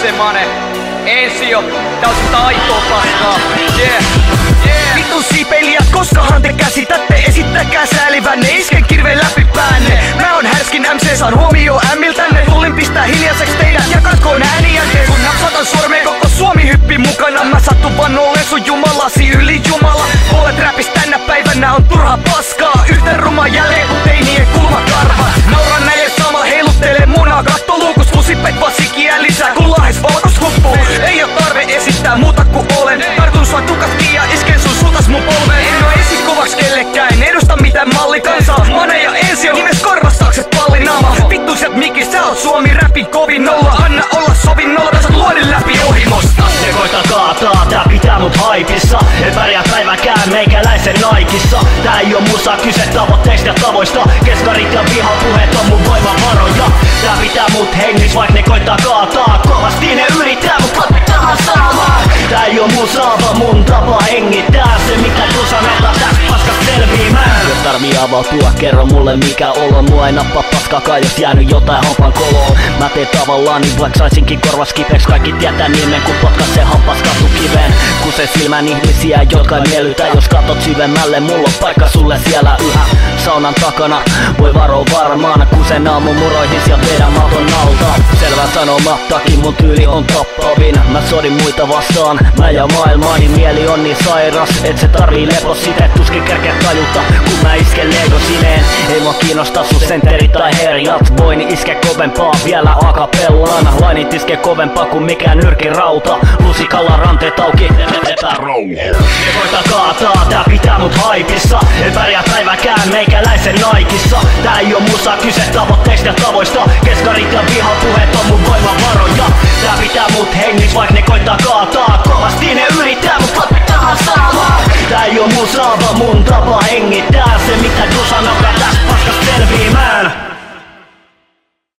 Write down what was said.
Semane, Ensio, tää on sitä aitoa paskaa. Yeah, yeah. Vitun siipeliä, koskahan te käsitätte? Esittäkää säälivänne, isken kirveen läpi päänne. Mä oon härskin MC, saan huomio ämmiltänne. Tullin pistää hiljaiseksi teidät, jakatkoon äänijälkeen. Kun napsatan sormeen, koko Suomi hyppi mukana. Mä sattun vaan olleen sun jumalasi yli jumala. Puolet räpistä tänä päivänä on turha paskaa. Yhtä ruma jälleen kun teinien kulmakarva. Nauran näille samalla heiluttelee munaa. Katto luukus, lusipet vasikia lisää kun lahes valkos huppuu. Ei oo tarve esittää muuta ku olen. Tartun sua tukaskiin ja isken sun sutas mun polveen. En oo esikovaks kellekään, en edusta mitään mallikansaa. Mane ja Ensio nimes korvastaakset pallinaama. Vittu sielt mikki, sä oot Suomi räpin kovin nolla. Anna olla sovinnolla, tässä luodin läpi ohimosta. Ne koita kaataa, tää pitää mut haipissa. En pärjää päiväkään meikäläisen Naikissa. Tää ei oo musa, kyse tavoitteista ja tavoista. Keskarit ja vihapuheet on mun voimavaroja. Tää pitää mut hengis, vaik ne koittaa kaataa. Kovasti ne yrittää mut lopettamaan saamaan. Tää ei oo musa, vaan mun tapa hengittää. Se mitä tu sanotaan täs paskas selviimään. Jos tarvii avautua, kerro mulle mikä olo. Mua ei nappaa paskakaan, jos jäänyt jotain hampan koloon. Mä teen tavallaan niin vaik saisinkin korvas kipeks. Kaikki tietää nimen kun potkas se hampas katukiveen. Kuse silmän ihmisiä, jotka ei miellytä. Jos katot syvemmälle, mulla on paikka sulle siellä yhä. Saunan takana, voi varo varmaan. Kusen aamu muroihis ja vedän maton alta. Selvä sanomattakin, mun tyyli on tappavin. Mä sodin muita vastaan, mä ja maailmani mieli on niin sairas. Et se tarvii lepos site, tuskin kerkeä tajuta. Kun mä isken Lego sineen, ei mua kiinnosta sun senteri tai herjat. Voin iske kovempaa vielä akapellaan. Lainit iske kovempaa kuin mikään nyrkirauta. Lusikalla ranteet auki, epärauha. Ne koita kaataa, tää pitää mut haipissa. En pärjää päiväkään meikäläisen Naikissa. Tää ei oo musa, kyse tavoitteista ja tavoista. Keskarit ja vihapuheet on mun voimavaroja. Tää pitää mut hengis, vaik ne koittaa kaataa. Kovasti ne yrittää mut lopettamaan saamaan. Tää ei oo musa, vaan mun tapa hengittää. Se mitä tu sanotaan täs paskas